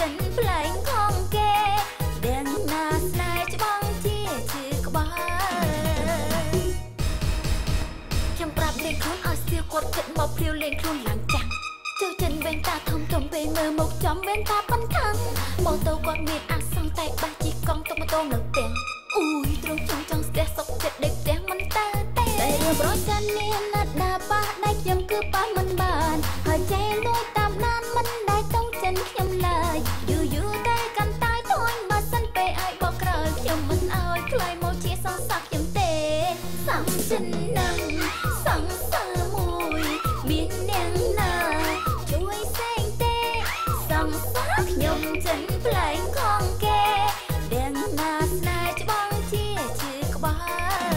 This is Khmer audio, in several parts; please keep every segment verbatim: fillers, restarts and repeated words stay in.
ចិនប្លែងខំគេដឹងណាស្នេហ៍ច្បងជាឈឺក្បាលខ្ញុំប្រាប់លេងខ្លួនឲ្យស្ទាវគាត់គិតមកភ្លាវលេងខ្លួនឡើងចាស់ចូលចិនវែងតាធំធំពេលមើលមុខចំវែងតាប៉ុនខាងម៉ូតូគាត់មានអាសង្ខតែបាសជីកង់ទុកម៉ូតូនៅផ្ទះអ៊ូយត្រង់ចង់ចង់ស្ទះសុកចិត្តដេកផ្ទះមិនតើតែរឿងប្រចាំមានណាត់ដាប៉ះដៃខ្ញុំគឺប៉ះមិនបានហើយចេះលួចតាមដានមិនដែលតង់ចិនខ្ញុំឡើយយូរយូរតែកាន់តែធួញបើសិនពេលឲ្យបកក្រោយខ្ញុំមិនឲ្យខ្លាយមកជាសងសាក់ខ្ញុំទេសងចិននឹងសងសើមួយមានអ្នកណាជួយសេងទេសងសាក់ខ្ញុំចិនប្លែងខំគេដឹងណាស្នេហ៍ច្បងជាឈឺក្បាល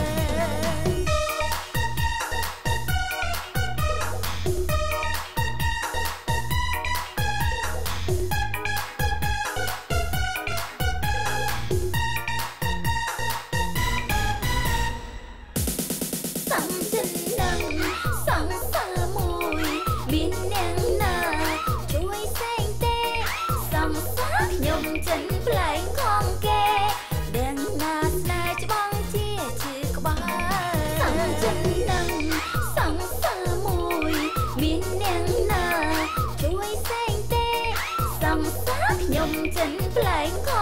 សងចិននឹងសងសើមួយមានអ្នកណាជួយសេងទេសងសាក់ខ្ញុំចិនប្លែងខំគេដឹងណាស្នេហ៍ច្បងជាឈឺក្បាលសងចិននឹងសងសើមួយមានអ្នកណាជួយសេងទេសងសាក់ខ្ញុំចិនប្លែងខ